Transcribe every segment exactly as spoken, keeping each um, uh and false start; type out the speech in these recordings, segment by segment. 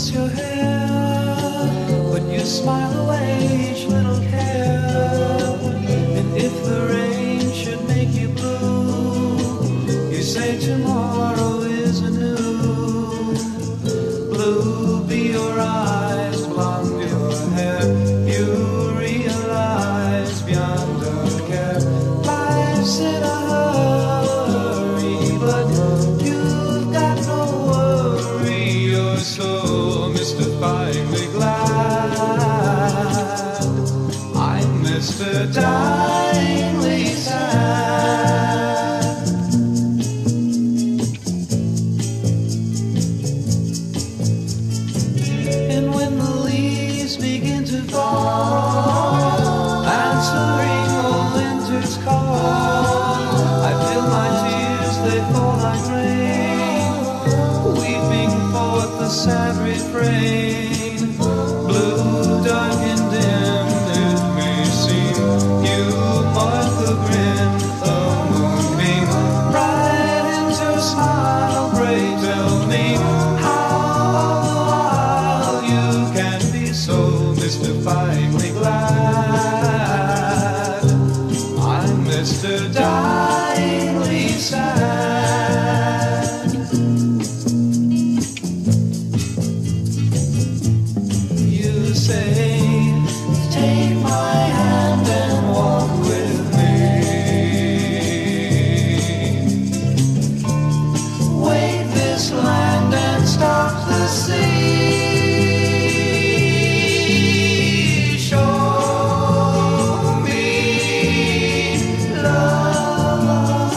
kiss your hair, but you smile away each little care. And if the rain should make you blue, you say tomorrow is anew. Blue be your eyes, blonde your hair, you realize beyond a care. Life's in a hurry, but you've got no worry. You're so mystifyingly glad. I'm Mister Dyingly sad. And when the leaves begin to fall, answering old winter's call, I feel my tears, they fall like rain, weeping forth the sad refrain. Blue, dark and dim, it may seem, you mark the grin, the moonbeam, bright into a smile. Pray tell me how all the while you can be so mystifyingly glad. I'm Mister Dyingly sad. You say, take my hand and walk with me. Wave this land and stop the sea. Show me love.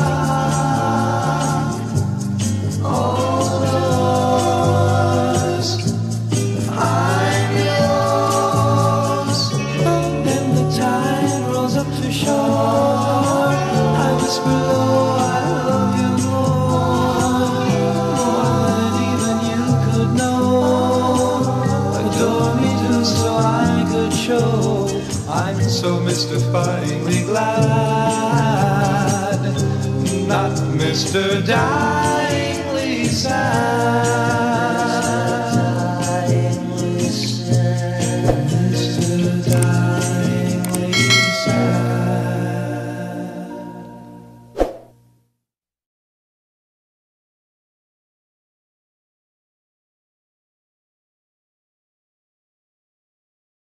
All yours, I'm yours. Then the tide rolls up to shore. I whisper low, I love you more, more than even you could know. Adore me too, so I could show I'm so mystifyingly glad, not Mister Dyingly sad.